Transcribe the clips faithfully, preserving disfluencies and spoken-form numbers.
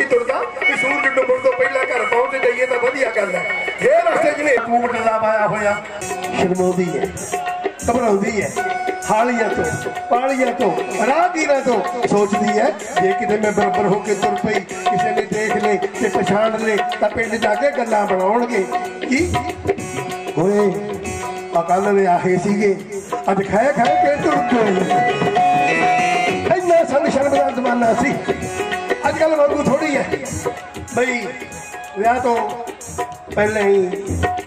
तुरदा कि सूरज डुबण तो पहला घर पहुंच जाइए तो वधिया गल है। जे रस्ते च कूट ला पाया होया शर्माउंदी है, घबराउंदी है, हालियां तो पालियां तो राहगीरां तो सोचती है जे किते मैं बराबर होके तुर पई किसी ने देख ले ते पछाण ले तां पिंड जाके गल्लां बनाउणगे की होए अकाल ने आखे सीगे अज खाए खाए के तुर पए। इन्ना सन शर्म दा जमाना सी, अजकल वांगू थोड़ी है बई विआह तो पहले ही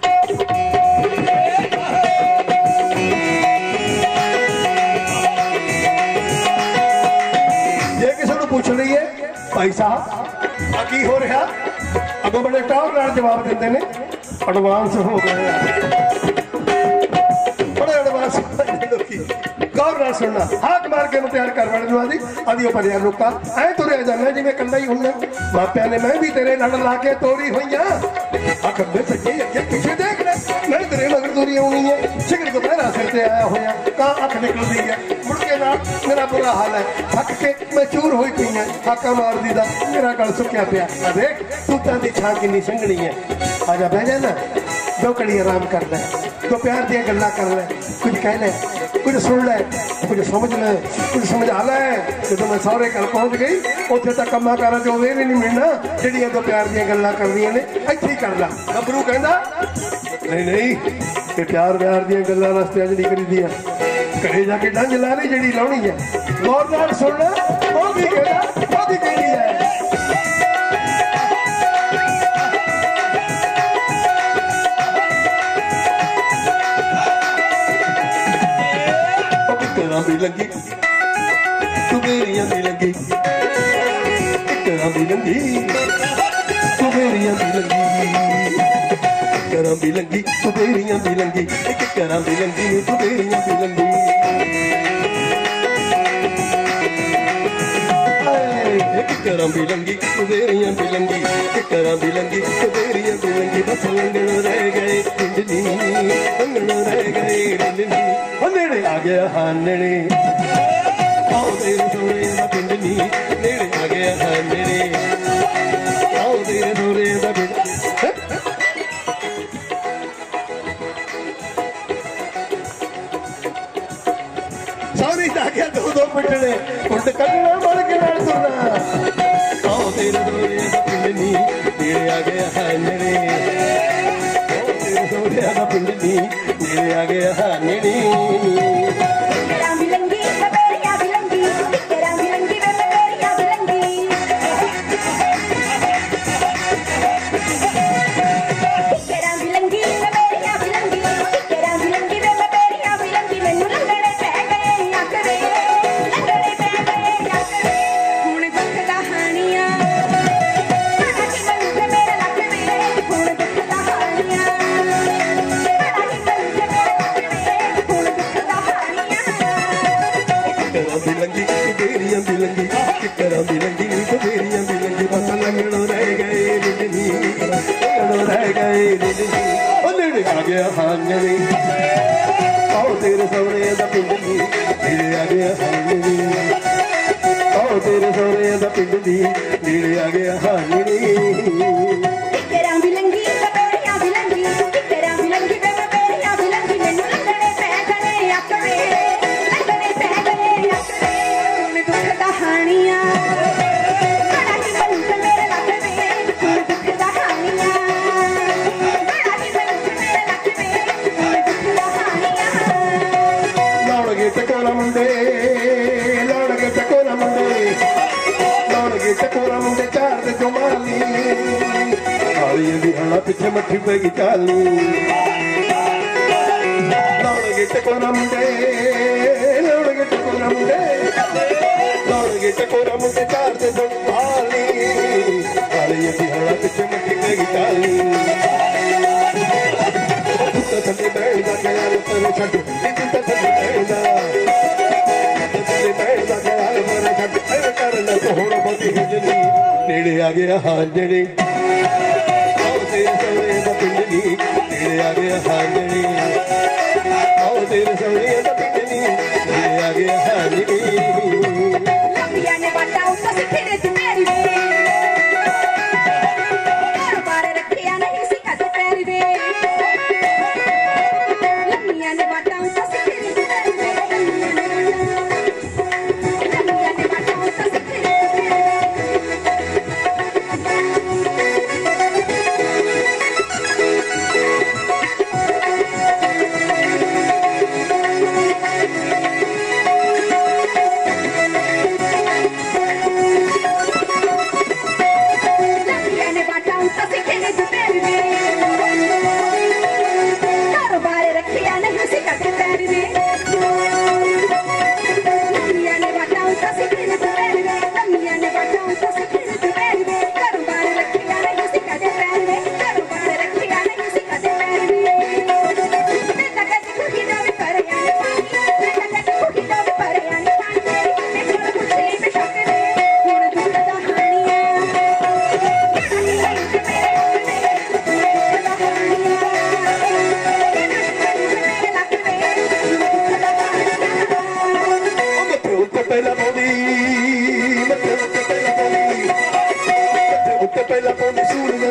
पूछ रही है भाई साहब आ की हो रहा अगो बड़े टॉप नाल जवाब देते ने एडवांस हो गए बड़े एडवांस गौर नाल सुनना हाक मार के मुटियार कर वाले आदि आदि भरिया लोका ऐ तुरे जाना जिवें कल्ला ही हुंदा मापिया ने मैं भी तेरे लड़ ला के तोरी होईयां अख में सच्ची अगे पीछे देख ले मैं तेरे मगर तोरी होनी है सिगर को पहरा सिर ते आया होया का अख निकलदी है मुड़ के ना मेरा बुरा हाल है थक के मैं चूर होई पई है हाका मार दी दा मेरा गल सुक्या पिया आ देख तूतां दी छां किन्नी संघनी है आजा बह जा ना दो कड़ी आराम कर ले तो प्यार दी गल्लां कर ले कुछ कह ले कुछ सुन ले कुछ समझ ले कुछ समझा ले जो मैं सौरे घर पहुंच गई उत्थे तक कम्मा कारा जो वे नहीं मिलना जिहड़ियां तो प्यार दी गल्लां करदियां ने इत्थे ही कर ला। गबरू कहंदा नहीं नहीं ते प्यार प्यार दी गल्लां रस्ते च नहीं करीदियां घरे जाके डंज ला ली जिहड़ी लाउणी है गौर नाल सुन ले ओ की कहंदा ओ की कहंदी है भी लगी तू मेरियां भी लगी करा भी लगी तू मेरियां भी लगी करा भी लगी तू मेरियां भी लगी एक करा भी लगी तू मेरियां भी लगी एक करा भी लगी तू मेरियां भी लगी एक करा भी लगी तू मेरियां भी लगी बस लंगण रह गए पिंडली लंगण रह गए पिंडली नेड़े आ गया हाँ नेड़े आओ तेरे सोरे दा पिंडली नेड़े आ गया हाँ नेड़े आओ तेरे सोरे दा पिंड सौरी जा गया दो दो पिटने कुंड कटना मर के नाल तुरना आओ तेरे सोरे दा पिंडली नेड़े आ गया हाँ नेड़े आओ तेरे सोरे दा पिंडली नेड़े आ गया हाँ नेड़े आओ तेरे सौरे दा पिंडली नेड़े आ गया हानी आओ तेरे सौरे दा पिंडली नेड़े आ गया हानी तेरा भी लंगी तेरा भी लंगी तेरा भी लंगी वे मेरिया भी लंगी मैनू लगने पै गए आकड़े लगने पै गए आकड़े हुण दुख दा हानिया बड़ा की बंद मेरे लग वे हुण दुख दा हानिया बड़ा की बंद मेरे लग वे हुण दुख दा हानिया लौड़गे टकोरा मुंडे लौड़गे टकोरा मुंडे लौड़गे टकोरा मुंडे चार दे जुमाली हाली दी हला पिछे मट्ठी पैगी चाली लौड़गे टकोरा मुंडे लौड़गे टकोरा मुंडे लौड़गे टकोरा मुंडे चार दे जुमाली हाली दी हला पिछे मट्ठी पैगी चाली तू थल्ले बैठदा गया तेरे छड्ड तू थल्ले बैठदा थल्ले बैठदा गया मेरे छड्ड ऐ कर ले होड़ बदी हिजनी नेड़े आ गया हां जेड़े आओ तेरे सौरे दा पिंडली नेड़े आ गया हां जेड़े आओ तेरे सौरे दा पिंडली नेड़े आ गया हां जेड़े लंबिया ने बाटा उस सिखरे च मेरी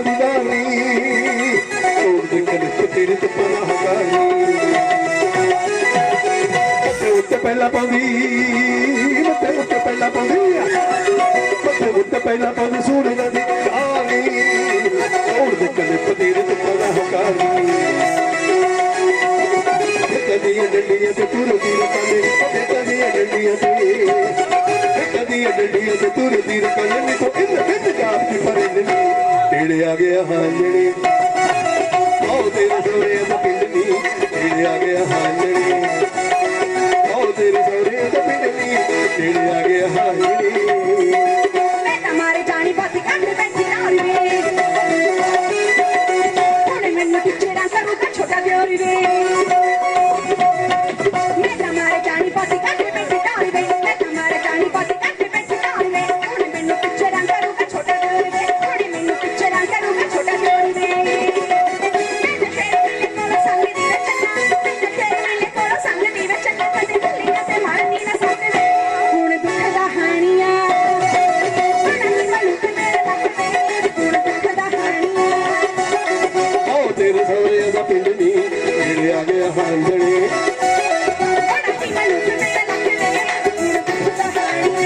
दी वाली तोड़ दे कलिप तेरे तो पनाह गाली मत्थे उत्ते पहला पाउंदी मत्थे उत्ते पहला पाउंदी मत्थे उत्ते पहला पाउंदी सूरज दी गाली तोड़ दे कलिप तेरे तो पनाह गाली कदियां डंडियां ते तुरदी रकाने कदियां डंडियां ते कदियां डंडियां ते तुरदी रकाने नी तो इन बिच जात की परनी तेरे आ गया हांजणी ओ तेरे सोरे दा पिंड नी तेरे आ गया हांजणी ओ तेरे सोरे दा पिंड नी तेरे आ गया हांजणी मैं तुम्हारे जानी बात करने बैठी नारी वे हुण मैनू पिछड़ा करूगा छोटा दियोरी वे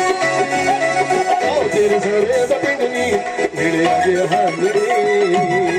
तेरे सरे दा पिंड नी नेड़े आ गया हांजणी